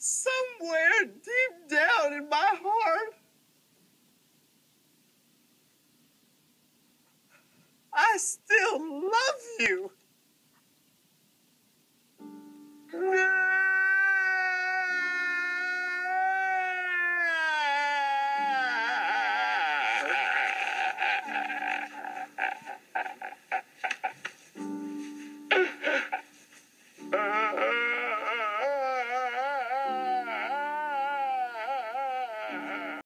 somewhere deep down in my heart, I still love you.